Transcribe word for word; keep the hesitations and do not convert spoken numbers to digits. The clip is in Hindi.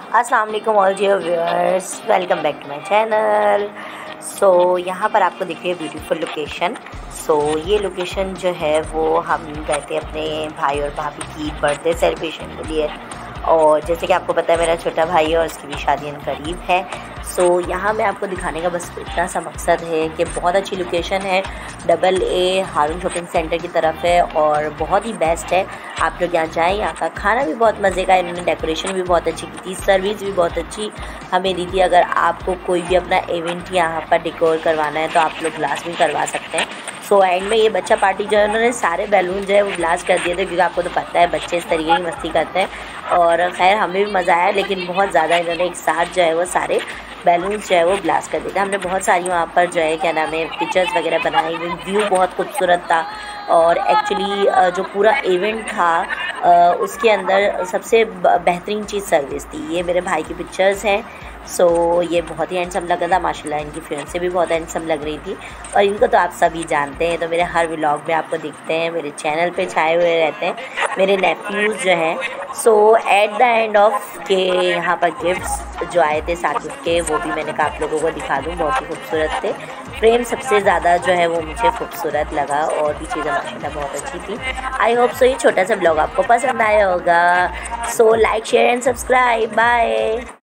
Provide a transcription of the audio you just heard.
अस्सलाम वालेकुम all dear viewers, welcome back to my channel. So यहाँ पर आपको दिख रही है ब्यूटीफुल लोकेशन। सो ये लोकेशन जो है वो हम गए थे अपने भाई और भाभी की बर्थडे सेलिब्रेशन के लिए, और जैसे कि आपको पता है मेरा छोटा भाई है और उसकी भी शादी करीब है। सो यहाँ मैं आपको दिखाने का बस इतना सा मकसद है कि बहुत अच्छी लोकेशन है, double A Haroon shopping centre की तरफ है और बहुत ही बेस्ट है। आप लोग यहाँ जाएँ, यहाँ का खाना भी बहुत मज़े का है, इन्होंने डेकोरेशन भी बहुत अच्छी की थी, सर्विस भी बहुत अच्छी हमें दी थी। अगर आपको कोई भी अपना इवेंट यहाँ पर डेकोर करवाना है तो आप लोग ग्लास में करवा सकते हैं। सो एंड में ये बच्चा पार्टी जो है उन्होंने सारे बैलून जो है वो ब्लास्ट कर दिए थे, क्योंकि आपको तो पता है बच्चे इस तरीके की मस्ती करते हैं। और खैर हमें भी मज़ा आया, लेकिन बहुत ज़्यादा इन्होंने एक साथ जो है वो सारे बैलून्स जो है वो ब्लास्ट कर दिए थे। हमने बहुत सारी वहाँ पर जो है क्या नाम है पिक्चर्स वगैरह बनाई, व्यू बहुत खूबसूरत था। और एक्चुअली जो पूरा इवेंट था उसके अंदर सबसे बेहतरीन चीज़ सर्विस थी। ये मेरे भाई की पिक्चर्स हैं। सो so, ये बहुत ही हैंडसम लगा था माशाल्लाह, इनकी फियांसे भी बहुत हैंडसम लग रही थी और इनको तो आप सभी जानते हैं, तो मेरे हर व्लॉग में आपको दिखते हैं, मेरे चैनल पे छाए हुए रहते हैं मेरे नेफ्यूज़ जो हैं। So at the end of के यहाँ पर गिफ्ट्स जो आए थे साकिब के, वो भी मैंने कहा आप लोगों को दिखा दूँ, बहुत ही खूबसूरत थे। फ्रेम सबसे ज़्यादा जो है वो मुझे खूबसूरत लगा और भी चीज़ें माशाल्लाह बहुत अच्छी थी। आई होप सो ये छोटा सा ब्लॉग आपको पसंद आया होगा। So like share and subscribe, bye.